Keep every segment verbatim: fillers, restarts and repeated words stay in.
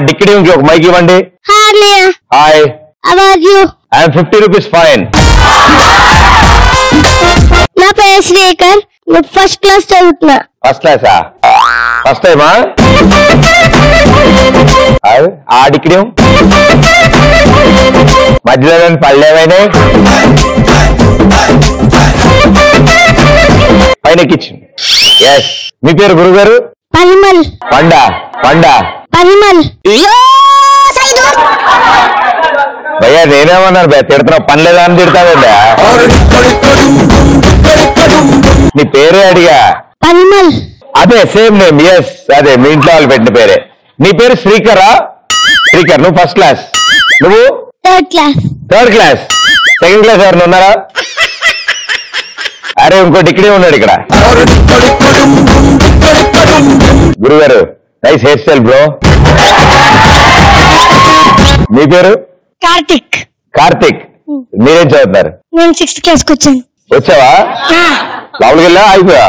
Dicky ఒక mike ఇవ్వండి. Hi, I'm fifty rupees fine. నా పేరు శ్రీకర్, ఫస్ట్ క్లాస్ చదువుతున్నా. ఫస్ట్ క్లాసా? ఫస్ట్ టైమా? ఆ డిక్కీ మధ్యలో పళ్ళేమైనా పైన ఎక్కించింది. ఎస్. మీ పేరు గురుగారు? పరిమల్. పండా? పండా? పరిమల్. భయ్యా నేనేమన్నారు భయ్యా, తిడుతున్నావు పని లేదా అని తిడతావుందా? నీ పేరే అడిగా. పరిమల్. అదే సేమ్ నేమ్. ఎస్, అదే మీ ఇంట్లో వాళ్ళు పెట్టిన పేరే. నీ పేరు శ్రీకరా? శ్రీకర్. నువ్వు ఫస్ట్ క్లాస్, నువ్వు third class. Third class. Second class ఎవరు ఉన్నారా? అరే ఇంకోటి ఇక్కడే ఉన్నాడు ఇక్కడ. గురుగారు నైస్ హెయిర్ స్టైల్ బ్రో. మీ పేరు? కార్తిక్. కార్తిక్. మీరేం చదువుతున్నారు? నేను సిక్స్త్ క్లాస్ కి వచ్చాను. వచ్చావా? లోపలికి వెళ్ళా అయిపోయా?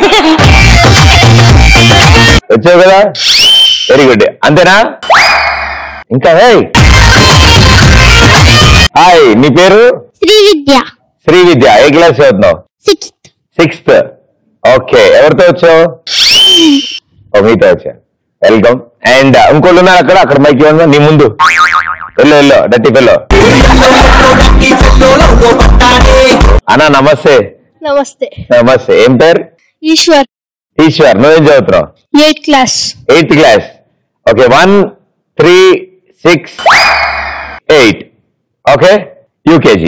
వచ్చావు కదా, వెరీ గుడ్. అంతేనా? ఇంకా హాయ్, నీ పేరు? శ్రీ విద్య. శ్రీ విద్య. ఏ క్లాస్ చదువుతున్నావు? సిక్స్త్. సిక్స్త్. ఓకే. ఎవరితో వచ్చావు? మీతో వచ్చా. వెల్కమ్. అండ్ ఇంకోళ్ళు ఉన్నారు అక్కడ, అక్కడ మైక్ ఇవ్వండి. నీ ముందు వెళ్ళు వెళ్ళు డట్టి పెల్లో. అన్నా నమస్తే. నమస్తే. నమస్తే. ఏం పేరు? ఈశ్వర్. ఈశ్వర్. నువ్వేం చదువుతున్నావు? Eighth class. Eighth class. Okay. One three six eight. Okay. UKG.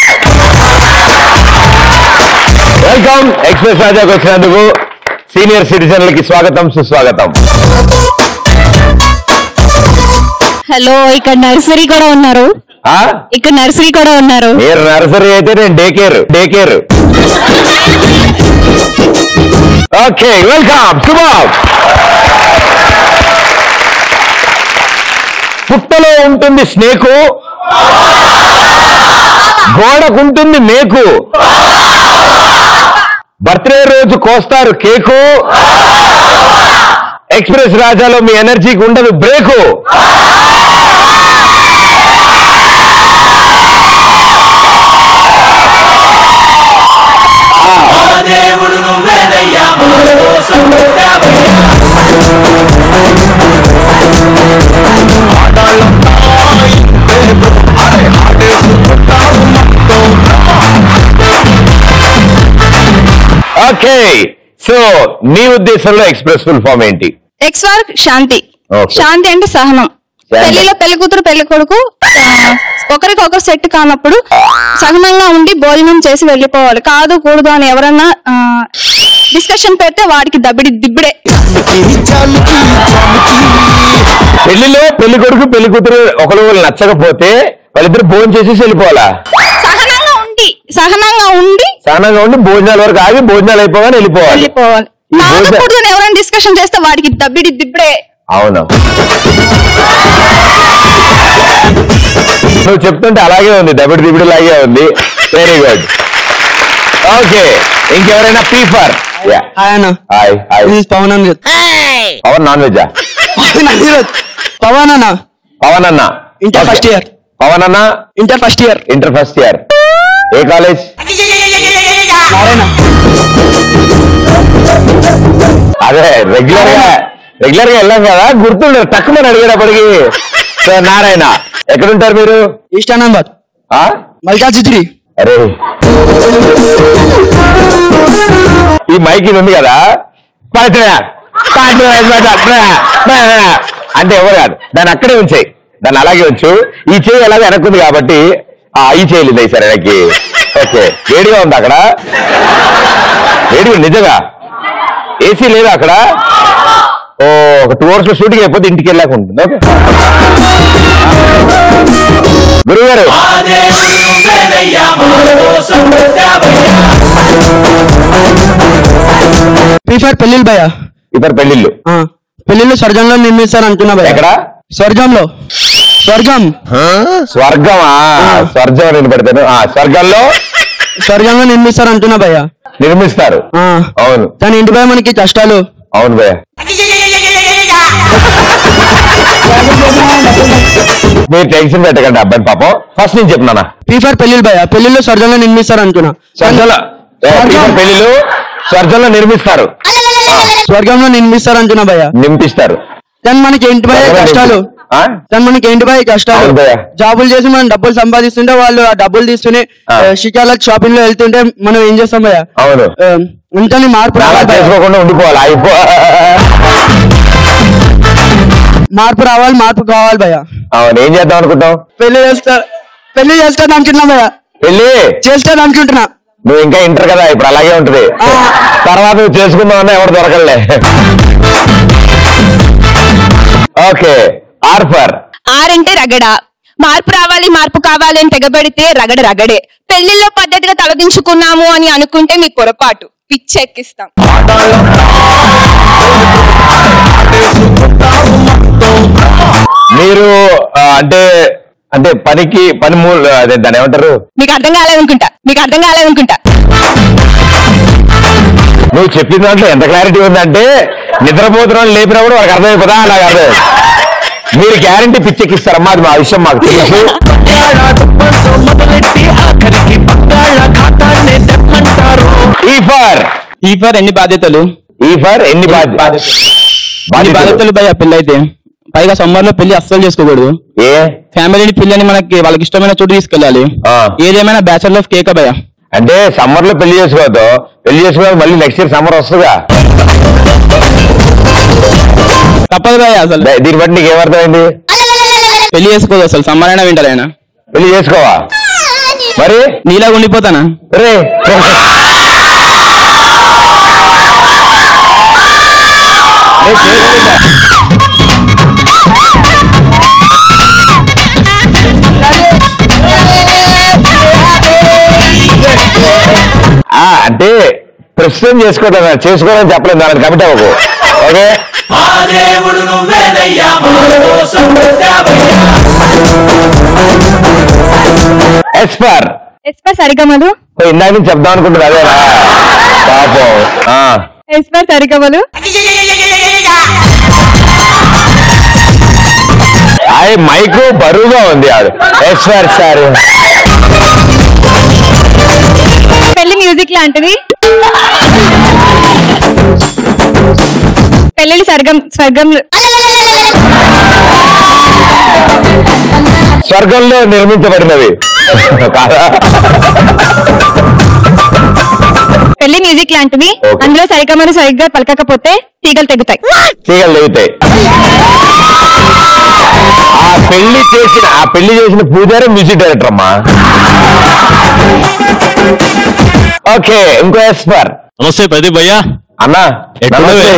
Welcome. Express రాజాకు వచ్చినందుకు సీనియర్ సిటిజన్లకి స్వాగతం, సుస్వాగతం. హలో, ఇక్కడ నర్సరీ కూడా ఉన్నారు. ఇక్కడ నర్సరీ కూడా ఉన్నారు. మీరు నర్సరీ అయితే నేను day care. Day care. Okay. Welcome. Shubham. పుట్టలో ఉంటుంది స్నేకు, గోడకుంటుంది మేకు, బర్త్డే రోజు కోస్తారు కేకు, ఎక్స్ప్రెస్ రాజాలో మీ ఎనర్జీకి ఉండదు బ్రేకు. ఓకే. సో నీ ఉద్దేశంలో ఎక్స్ప్రెస్ ఫుల్ ఫామ్ ఏంటి? ఎక్స్ ఫర్ శాంతి. శాంతి అంటే సహనం. పెళ్లిలో పెళ్లి కూతురు పెళ్లి కొడుకు ఒకరికొకరు సెట్ కానప్పుడు సహనంగా ఉండి భోజనం చేసి వెళ్ళిపోవాలి. కాదు కూడదు అని ఎవరన్నా డిస్కషన్ పెడితే వాడికి దబ్బిడి దిబ్బిడే. పెళ్లిలో పెళ్లి కొడుకు పెళ్లి కూతురు ఒకరు నచ్చకపోతే వాళ్ళిద్దరు భోజనం చేసేసి వెళ్ళిపోవాలా? సహనంగా ఉండి సహనంగా ఉండి సహనంగా ఉండి భోజనాల వరకు ఆగి భోజనాలు అయిపోగానే వెళ్ళిపోవాలి. వెళ్ళిపోవాలి. ఎవరైనా డిస్కషన్ చేస్తే వాడికి దబ్బిడి దిబ్బడే. అవును, నువ్వు చెప్తుంటే అలాగే ఉంది, దబ్బిడి దిబ్బడి లాగే ఉంది. Very good. ఓకే. ఇంకెవరైనా P for? Hi hi. Pavan అన్న. Pavan non veg? పవన్ అన్న. పవన్ అన్న ఇంటర్ ఫస్ట్ ఇయర్. పవన్ అన్న inter first year. Inter first year. ఏ కాలేజ్? నారాయణ. అదే రెగ్యులర్ గా రెగ్యులర్ గా వెళ్ళాం కదా, గుర్తుండదు తక్కువ అడిగేటప్పటికి. సో నారాయణ. ఎక్కడుంటారు మీరు? ఈస్ట్ అనంబాద్. మల్కా చిత్రి. అరే ఈ మైక్ ఇది ఉంది కదా, అంటే ఎవరు కాదు, దాన్ని అక్కడే ఉంచాయి, దాన్ని అలాగే ఉంచు. ఈ చేయి అలాగే వెనక్కుంది కాబట్టి ఈ చేయలేదు సరే వెనక్కి. ఓకే. వేడిగా ఉంది అక్కడ, వేడిగా నిజంగా. ఏసీ లేదా అక్కడ? ఓ ఒక టూ అవర్స్ లో షూటింగ్ అయిపోతే ఇంటికి వెళ్ళాక ఉంటుంది. ఓకే గురుగారు. ప్రిఫర్ పెళ్లిళ్ళు భయ. ప్రిఫర్ పెళ్లిళ్ళు. పెళ్లిళ్ళు స్వర్గంలో నిర్మిస్తారు అంటున్నా భయ. ఎక్కడ? స్వర్గంలో. స్వర్గం. స్వర్గమా? స్వర్గం నేను పెడతాను. స్వర్గంలో స్వర్గంలో నిర్మిస్తారు అంటున్నా భయ. నిర్మిస్తారు. అవును. కానీ ఇంటి భయ మనకి కష్టాలు. అవును భయ. మీరు టెన్షన్ పెట్టకండి అబ్బాయి పాపం. ఫస్ట్ నేను చెప్తున్నా. పీ ఫర్ పెళ్లిళ్ళు భయ, పెళ్లిళ్ళు స్వర్గంలో నిర్మిస్తారు అంటున్నా. స్వర్గంలో పెళ్లిలు స్వర్గంలో నిర్మిస్తారు, స్వర్గంలో నిర్మిస్తారు అంటున్నా భయ. నింపిస్తారు. కానీ మనకి ఏంటి భయ కష్టాలు, కానీ మనకి ఏంటి భయ కష్టాలు. జాబులు చేసి మనం డబ్బులు సంపాదిస్తుంటే వాళ్ళు ఆ డబ్బులు తీసుకుని షికార్లకు షాపింగ్ లో వెళ్తుంటే మనం ఏం చేస్తాం భయ? అవును, ఇంత మార్పు చేసుకోకుండా ఉండిపోవాలి. అయిపో మార్పు రావాలి, మార్పు కావాలి భయ. అవును, ఏం చేద్దాం అనుకుంటాం? పెళ్లి చేస్తా పెళ్లి చేస్తాను అనుకుంటున్నా భయ. పెళ్లి చేస్తాను అనుకుంటున్నా. నువ్వు ఇంకా ఇంటర్ కదా, ఇప్పుడు అలాగే ఉంటది. తర్వాత నువ్వు చేసుకుందాం అన్నా ఎవరు దొరకలే. ఓకే, ఆర్ ఫర్ ఆర్ అంటే రగడ. మార్పు రావాలి, మార్పు కావాలి అని తెగబడితే రగడ రగడే. పెళ్లిలో పద్ధతిగా తలదించుకున్నాము అని అనుకుంటే మీ పొరపాటు, పిచ్చెక్కిస్తాం. మీరు అంటే అంటే పనికి పని మూల అదే దాన్ని ఏమంటారు? మీకు అర్థం కాలేదనుకుంటా మీకు అర్థం కాలేదనుకుంటా నువ్వు చెప్పిన దాంట్లో ఎంత క్లారిటీ ఉందంటే నిద్రపోతున్న లేపినప్పుడు వాళ్ళకి అర్థమైపోతా. అలా కాదు, మీరు గ్యారంటీ పిచ్చెక్కిస్తారమ్మా, అది మా విషయం మాకు తెలుసు. ఈ ఫర్ ఈ ఫర్ ఎన్ని బాధ్యతలు, ఈ ఫర్ ఎన్ని బాధ్యతలు భయ. పెళ్లి అయితే పైగా సమ్మర్ లో పెళ్లి అస్సలు చేసుకోకూడదు. ఏ ఫ్యామిలీని పిల్లని మనకి వాళ్ళకి ఇష్టమైన చోటు తీసుకెళ్ళాలి. ఏదేమైనా బ్యాచలర్ ఆఫ్ కేక్ భయ. అంటే సమ్మర్ లో పెళ్లి చేసుకోవద్దు, పెళ్లి చేసుకోవాలి మళ్ళీ నెక్స్ట్ ఇయర్ సమ్మర్ వస్తుందా? తప్పదు భయ. అసలు దీన్ని బట్టి నీకు ఏమర్థమైంది? పెళ్లి చేసుకోదు అసలు, సమ్మర్ అయినా వింటర్ అయినా. పెళ్లి చేసుకోవా మరి? నీలాగా ఉండిపోతానా? రే అంటే ప్రస్తుతం చేసుకోవద్దా, చేసుకోవాలని చెప్పలేదు, దానికి కమిట్ అవ్వకు. ఓకే, ఎస్పర్ ఎస్పర్ సరిగమలు. ఇందాక నుంచి చెప్దాం అనుకుంటుంది అదేనా పాపం. ఎస్పర్ సరిగమలు. అయి మైకు బరువుగా ఉంది. అది ఎస్పర్ సార్. పెళ్లి మ్యూజిక్ లాంటిది. పెళ్లి స్వర్గం స్వర్గం స్వర్గంలో నిర్మించబడినవి కాదా? పెళ్లి మ్యూజిక్ లాంటివి. అందులో సరిగమలు సరిగ్గా పలకకపోతే తీగలు తెగుతాయి. తీగలు తెగుతాయి. ఆ పెళ్లి చేసిన ఆ పెళ్లి చేసిన పూజారి మ్యూజిక్ డైరెక్టర్ అమ్మా. ఓకే, ఇంకో ఎస్పర్. నమస్తే ప్రదీప్ భయ్యా. అన్నా ఎట్టున్నావే?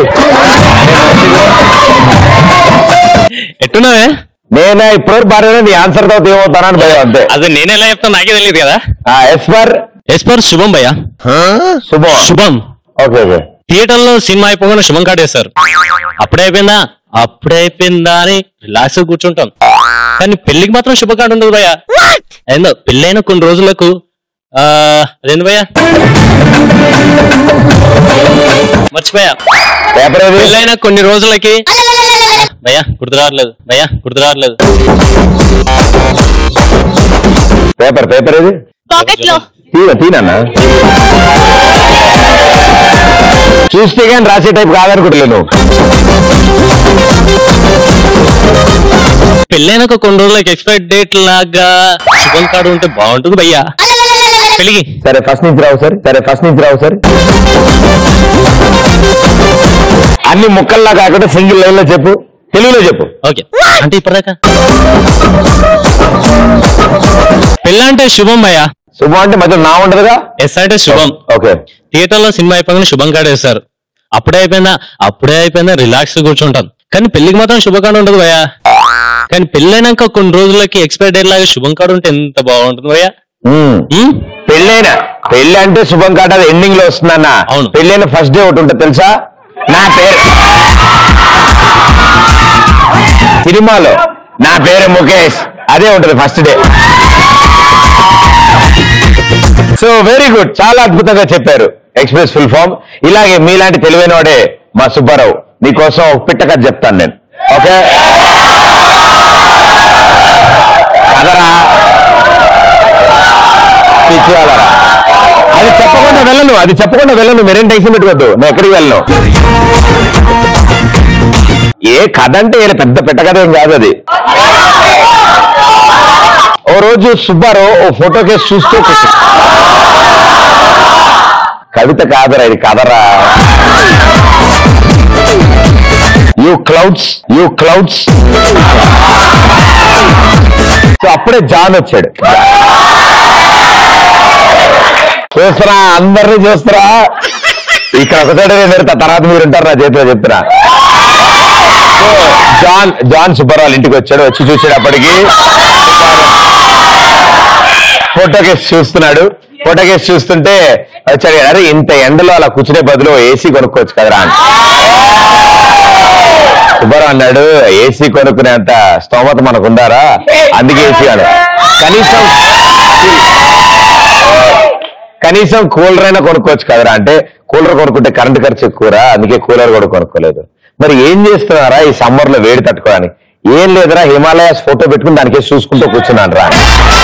నేను ఇప్పుడు బాగా నీ ఆన్సర్ తో ఏమవుతానని భయం అంతే. అదే నేను ఎలా చెప్తాను నాకే తెలియదు కదా. ఎస్పర్ ఎస్పర్ శుభం భయ్యా. Shubham Shubham. Okay okay. Theatre లో సినిమా అయిపోగానే శుభం కార్డు వేస్తారు. అప్పుడే అయిపోయిందా అప్పుడే అయిపోయిందా అని రిలాక్స్ కూర్చుంటాం. కానీ పెళ్లికి మాత్రం శుభ కార్డు ఉండదు భయ్యా. ఏందో పెళ్ళైన కొన్ని రోజులకు అదేంది భయ్యా మర్చిపోయా. పెళ్ళైన కొన్ని రోజులకి భయ్యా గుర్తు రావట్లేదు భయ్యా గుర్తు రావట్లేదు. పేపర్ పేపర్ ఇది పాకెట్ లో తీన తీనన్నా చూస్తే కానీ రాసే టైప్ కాదనుకుంటలేను. పెళ్ళైనాక కొన్ని రోజులకి ఎక్స్పైర్ డేట్ లాగా శుభం కార్డు ఉంటే బాగుంటుంది భయ్యా పెళ్ళికి. సరే ఫస్ట్ నుంచి రావు సార్ సరే ఫస్ట్ నుంచి రావు సార్ అన్ని ముక్కల్లా కాకుండా సింగిల్ లైన్ లో చెప్పు, తెలుగులో చెప్పు. ఓకే, అంటే ఇప్పటిదాకా పెళ్ళంటే శుభం భయ్యా. శుభం అంటే మధ్యలో నా ఉండదుగా. ఎస్ అంటే శుభం. ఓకే. థియేటర్ లో సినిమా అయిపోయిన శుభం కార్డు వేస్తారు. అప్పుడే అయిపోయిందా అప్పుడే అయిపోయిందా రిలాక్స్ కూర్చుంటాం. కానీ పెళ్లికి మాత్రం శుభ కార్డు ఉండదు భయ్యా. కానీ పెళ్ళైనాక కొన్ని రోజులకి ఎక్స్పైర్ డేట్ లాగా శుభం కార్డు ఉంటే ఎంత బాగుంటుంది భయ్యా. పెళ్ళైన పెళ్లి అంటే శుభం కార్డు అది ఎండింగ్ లో వస్తుందన్న. అవును. పెళ్ళైన ఫస్ట్ డే ఒకటి ఉంటుంది తెలుసా, నా పేరు సినిమాలో నా పేరు ముఖేష్ అదే ఉంటుంది first day. So very good, చాలా అద్భుతంగా చెప్పారు. Express full form. ఇలాగే మీలాంటి తెలివైన వాడే మా సుబ్బారావు. మీకోసం ఒక పిట్ట కథ చెప్తాను నేను. ఓకే, కదరా పిచ్చి వాళ్ళరా. అది చెప్పకుండా వెళ్ళను అది చెప్పకుండా వెళ్ళను మీరేం టెన్షన్ పెట్టుకోవద్దు. నేను ఎక్కడికి వెళ్ళను. ఏ కథ అంటే ఇలా పెద్ద పెట్ట కథ ఏం కాదు అది. ఓ రోజు సుబ్బారావు ఓ ఫోటో కేసు చూస్తూ కవిత కాదురా ఇది కథరా. You clouds you clouds. So అప్పుడే జాన్ వచ్చాడు. చూస్తున్నా అందరినీ చూస్తురా. ఇక్కడ ఒకసారి నేను పెడతా తర్వాత మీరు ఉంటారు నా చేతిలో చెప్తున్నా. జాన్ జాన్ సుబ్బారావు ఇంటికి వచ్చాడు. వచ్చి చూసేటప్పటికి ఫోటో కేసు చూస్తున్నాడు. ఫోటో కేసు చూస్తుంటే వచ్చాడు. అరే ఇంత ఎండలో అలా కూర్చునే బదులు ఏసీ కొనుక్కోవచ్చు కదరా అని సుబ్బారావు అన్నాడు. ఏసీ కొనుక్కునేంత స్తోమత మనకు ఉందారా? అందుకే ఏసీ అను. కనీసం కనీసం కూలర్ అయినా కొనుక్కోవచ్చు కదరా అంటే కూలర్ కొనుక్కుంటే కరెంట్ ఖర్చు ఎక్కువరా అందుకే కూలర్ కూడా కొనుక్కోలేదు. మరి ఏం చేస్తున్నారా ఈ సమ్మర్ లో వేడి తట్టుకోవడానికి? ఏం లేదురా హిమాలయాస్ ఫోటో పెట్టుకుని దానికే చూసుకుంటూ కూర్చున్నాను రా.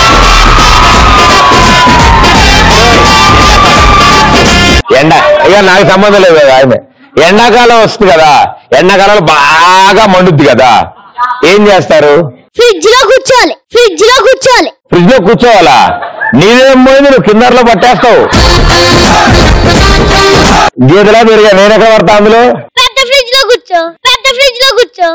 ఎండ ఇక నాకు సంబంధం లేదు కదా. ఆయన ఎండాకాలం వస్తుంది కదా, ఎండాకాలంలో బాగా మండుద్ది కదా, ఏం చేస్తారు? ఫ్రిడ్జ్ లో కూర్చోవాలి ఫ్రిడ్జ్ లో కూర్చోవాలి ఫ్రిడ్జ్ లో కూర్చోవాలా? నీదేం పోయింది, నువ్వు కిందర్లో పట్టేస్తావు. గీతలా పెరిగా నేను ఎక్కడ పడతా అందులో? పెద్ద ఫ్రిడ్జ్ లో కూర్చో పెద్ద ఫ్రిడ్జ్ లో కూర్చో.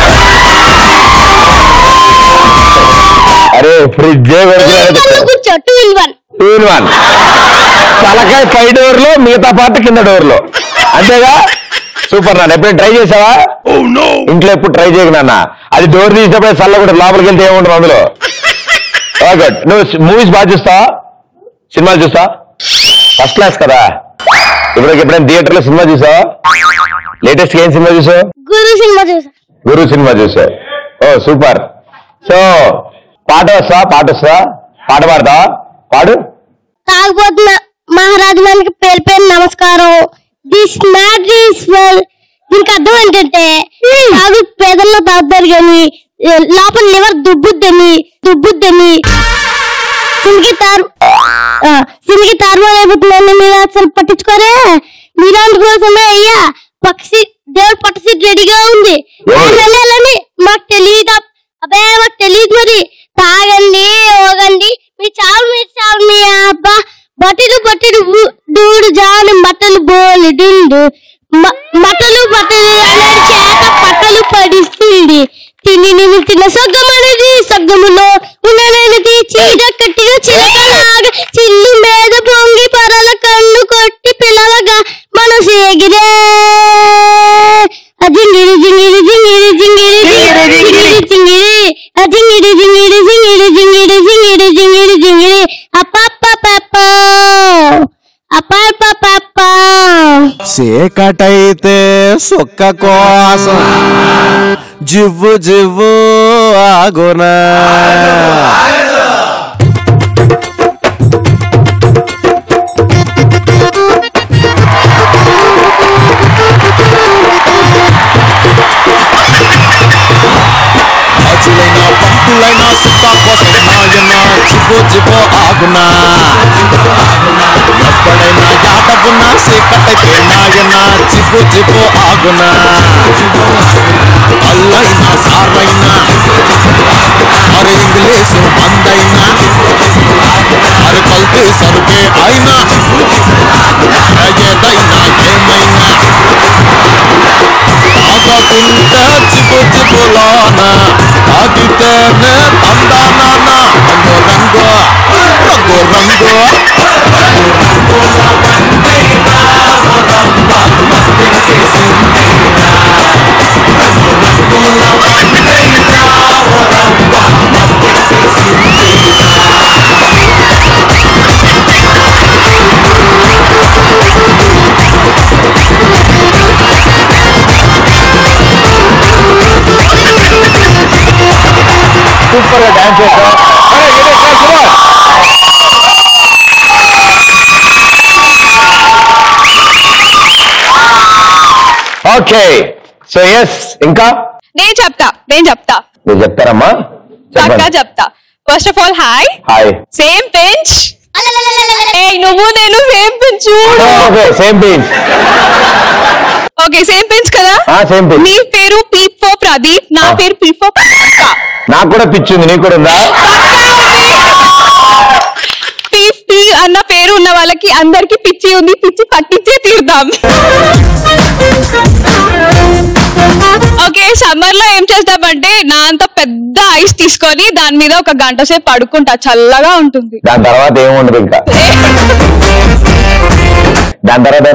అరే ఫ్రిడ్జ్ కూర్చో two in one two in one తలకాయ పై డోర్ లో మిగతా పార్ట్ కింద డోర్ లో అంతేగా. సూపర్ నాన్న. ఎప్పుడు ట్రై చేసావా? ఇంట్లో ఎప్పుడు ట్రై చేయకు నాన్న. అది డోర్ తీసినప్పుడు చల్ల కూడా లోపలికి వెళ్తే ఏముంటారు అందులో. ఓకే నువ్వు మూవీస్ బాగా చూస్తావా? సినిమాలు చూస్తావా? ఫస్ట్ క్లాస్ కదా. ఇప్పుడు ఎప్పుడైనా థియేటర్ లో సినిమా చూసావా? లేటెస్ట్ ఏం సినిమా చూసావు? గురు సినిమా చూసా గురు సినిమా చూసావు. ఓ సూపర్. సో పాట వస్తా పాట వస్తా పాట పాడతావా? పాడు. తాగుబోతున్న మహారాజు మనకి పేరు పేరు నమస్కారం. This mat is well. దీనికి అర్థం ఏంటంటే తాగు పేదల్లో తాగుతారు కానీ లోపల లివర్ దుబ్బుద్దని దుబ్బుద్దని సిమికి తారు సిమికి తారుమారు అయిపోతుందని మీరు అసలు పట్టించుకోరే. మీలాంటి కోసమే అయ్యా పక్షి దేవుడు పట్టు సీట్ రెడీగా ఉంది. వెళ్ళాలని మాకు తెలియదు. అబ్బే మాకు తెలియదు. మరి తాగండి ఓగండి మీ చావు మీరు చావు మీ అబ్బా బట్టలు బట్టలు డూడు జాను మట్టలు బోలు డిండు మట్టలు బట్టలు అలాంటి చేత పట్టలు పడిస్తుంది. తిని నేను తిన్న సొగ్గం అనేది సొగ్గములో ఉన్నది చీడ కట్టిన చిలకలాగా చిల్లు మీద పొంగి పరల కన్ను కొట్టి పిలవగా మనసు ఎగిరే. జింగిరి జింగిరి జింగిరి జింగిరి జింగిరి జింగిరి జింగిరి జింగిరి జింగిరి జింగిరి జింగిరి జింగిరి జింగిరి అప్పప్ప అప్పప్ప చీకటైతే సుక్క కోసం జివ్వు జివ్వు ఆగునా. అచులైనా పంపులైనా సుక్క కోసం నాయన జివ్వు జివ్వు ఆగునా. ఎక్కడైనా యాటగున్నా చీకటైతే నాయన జివ్వు జివ్వు ఆగునా. అల్లైనా సారైనా మరి ఇంగ్లీషు మందైనా మరి కల్తీ సరుకే అయినా ఏదైనా ఏమైనా తాగకుంటే చిబు చిబులోన తాగితేనే తందానా రంగు రంగు రంగు రంగు సూపర్ గా డాన్స్ చేస్తాం. ఓకే సో ఎస్ ఇంకా నేను చెప్తా నేను చెప్తా మీరు చెప్తారమ్మా? చక్కగా చెప్తా. First of all hi hi. Same bench. నువ్వు నేను same bench. Okay same bench. Okay same bench కదా. Same bench. నీ పేరు పీప్ ఫర్ ప్రదీప్, నా పేరు పీప్ ఫర్ ప్రియాంక. నాకు కూడా పిచ్చింది, నీకు కూడా ఉందా? పీప్ పీ అన్న పేరు ఉన్న వాళ్ళకి అందరికి పిచ్చి ఉంది, పిచ్చి పట్టించే తీరుదాం. ఓకే సమ్మర్ లో ఏం చేస్తామంటే నా అంత పెద్ద ఐస్ తీసుకొని దాని మీద ఒక గంట సేపు పడుకుంటా, చల్లగా ఉంటుంది. దాని తర్వాత ఏముండదు ఇంకా. దాని తర్వాత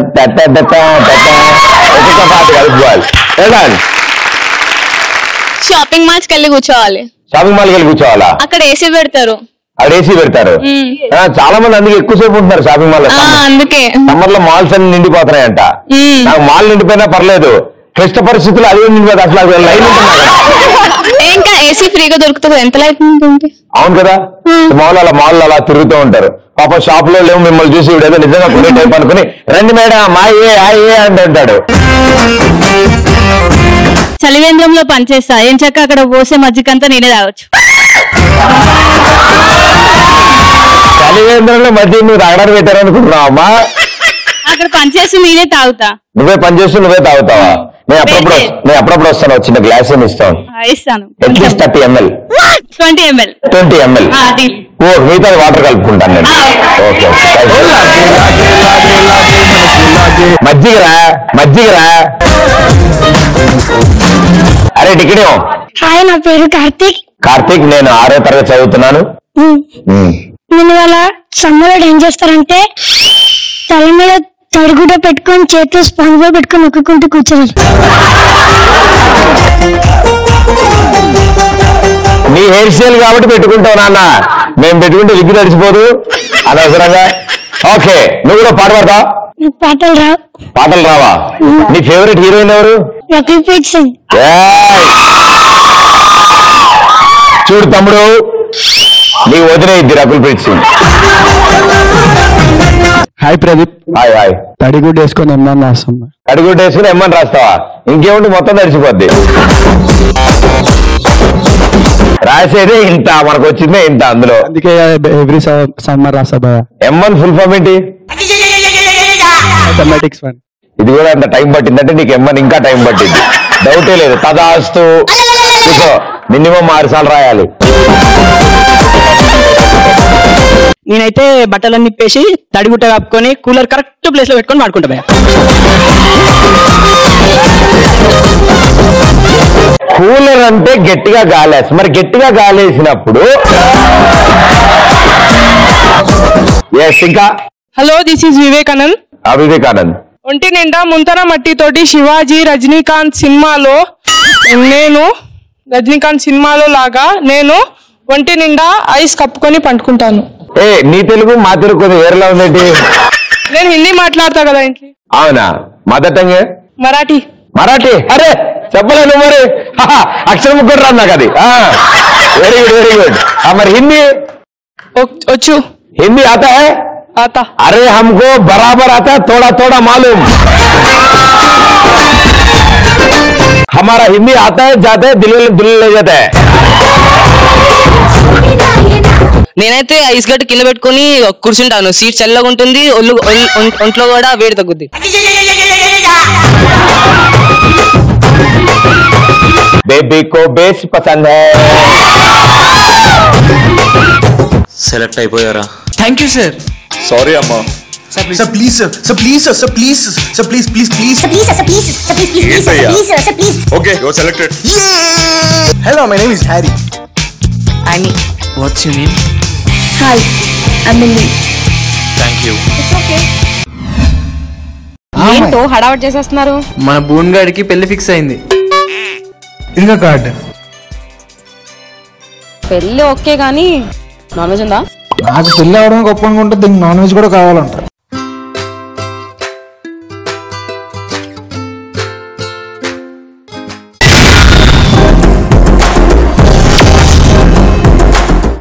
కలుపుకోవాలి. షాపింగ్ మాల్స్ కి వెళ్ళి కూర్చోవాలి. షాపింగ్ మాల్కి వెళ్ళి కూర్చోవాలా? అక్కడ ఏసీ పెడతారు. అక్కడ ఏసీ పెడతారు. చాలా మంది అందుకే ఎక్కువసేపు ఉంటున్నారు షాపింగ్ మాల్. అందుకే సమ్మర్ లో మాల్స్ అన్ని నిండిపోతున్నాయంట. నాకు మాల్ నిండిపోయినా పర్లేదు, క్లిష్ట పరిస్థితులు అదే నిండిపోతుంది. అసలు లైన్ ఇంకా ఏసీ ఫ్రీగా దొరుకుతుంది. ఎంత లైట్ ఉంటుంది. అవును కదా, మాల్ అలా మాల్ అలా తిరుగుతూ ఉంటారు. పాప షాప్ లో లేవు, మిమ్మల్ని చూసి ఇవిడేదో నిజంగా కొనే టైప్ అనుకుని రండి మేడం మా ఏ ఆ ఏ అంటే అంటాడు. చలివేంద్రంలో పనిచేస్తా, ఏం చక్క అక్కడ పోసే మజ్జికంతా నేనే తాగొచ్చు. చలివేంద్రంలో మధ్య నువ్వు తాగడానికి పెట్టారు అనుకుంటున్నావు అమ్మా? అక్కడ పనిచేసి నేనే తాగుతా. నువ్వే పనిచేస్తూ నువ్వే తాగుతావా? నేను అప్పుడప్పుడు నేను అప్పుడప్పుడు వస్తాను, చిన్న గ్లాస్ ఏమి ఇస్తాను. ఇస్తాను at least thirty ML twenty ML twenty ML ఓ మిగతా వాటర్ కలుపుకుంటాను నేను. ఓకే మజ్జిగరా మజ్జిగరా. అరే టికెట్. హాయ్ నా పేరు కార్తీక్. కార్తీక్, నేను ఆరో తరగతి చదువుతున్నాను. నేను ఇవాళ సమ్మర్ ఏం చేస్తారంటే తల మీద తడిగుడ్డ పెట్టుకొని చేతిలో స్పాంజ్ బాల్ పెట్టుకొని నొక్కుంటూ కూర్చోవాలి. నీ హెయిర్ స్టైల్ కాబట్టి పెట్టుకుంటావు నాన్న, మేము పెట్టుకుంటే విగ్గు నడిచిపోదు అనవసరంగా. ఓకే నువ్వు కూడా పాట పాడతావా? నాకు పాటలు రావు. పాటలు రావా? నీ ఫేవరెట్ హీరోయిన్ ఎవరు? రకుల్ప్రీత్ సింగ్. చూడు తమ్ముడు, నీ వదిలే ఇద్ది Rakul Preet Singh. Hi Pradeep. Hi hi. తడిగుడ్డు వేసుకొని ఎమ్మని రాస్తున్నా. తడిగుడ్డు వేసుకుని ఎమ్మని రాస్తావా? ఇంకేముంటే మొత్తం తడిచిపోద్ది. రాసేదే ఇంత, మనకు వచ్చిందే ఇంత అందులో. అందుకే ఎవ్రీ సమ్మర్ రాస్తా భయ. ఎమ్మన్ ఫుల్ ఫామ్ ఏంటి? Mathematics one. ఇది కూడా అంత టైం పట్టిందంటే నీకు ఎమ్మన్ ఇంకా టైం పట్టింది, డౌటే లేదు. తదాస్తు మినిమం ఆరు సార్లు రాయాలి. నేనైతే బట్టలన్నీ ఇప్పేసి తడిగుట్ట కప్పుకొని కూలర్ కరెక్ట్ ప్లేస్ లో పెట్టుకొని వాడుకుంటా భయ. కూలర్ అంటే గట్టిగా గాలేసి, మరి గట్టిగా గాలేసినప్పుడు ఇంకా. Hello this is Vivekanand. Vivekanand. ఒంటి నిండా ముంతర మట్టితోటి శివాజీ రజనీకాంత్ సినిమాలో నేను రజనీకాంత్ సినిమాలో లాగా నేను ఒంటి నిండా ఐస్ కప్పుకొని పండుకుంటాను. ఏ నీ తెలుగు మా తెలుగు కొంచెం వేరేలా ఉందేంటి? నేను హిందీ మాట్లాడతా కదా ఇంట్లో. అవునా? Mother tongue Marathi. మరాఠీ? అరే చెప్పలేను మరి, అక్షరం కూడా రాదు నాకు అది. Very good very good. మరి హిందీ వచ్చు. హిందీ ఆతా హై? आता. अरे हमको बराबर आता है, थोड़ा थोड़ा मालूम. हमारा हिंदी आता है, जाता है, दिल दिल ले जाता है. నేనైతే ఐస్ గడ్డ కింద పెట్టుకుని కూర్చుంటాను. సీట్ చల్లగా ఉంటుంది, ఒళ్ళు ఒంట్లో కూడా వేడి తగ్గుద్ది. బేబీ కో బేస్ పసంద్ హై. సెలెక్ట్ అయిపోయారా? Thank you sir. సారీ అమ్మా. Sir, please, sir. Sir, please, sir. Sir, please, sir. Please, please, please. Sir, please, sir. Please, sir. Please, please, sir. Please, sir. Please. Okay, you're selected. Yeah! Hello, my name is Harry. Annie. What's your name? Hi, I'm Mindy. Thank you. It's okay. ఏంటో హడావట్ చేసేస్తున్నారు? మన boon గాడికి పెళ్లి fix అయింది. ఇదిగో card. పెళ్లి okay గానీ non veg ఉందా? నాకు పెళ్లి అవడం గొప్ప అనుకుంటే దీనికి నాన్ వెజ్ కూడా కావాలంట.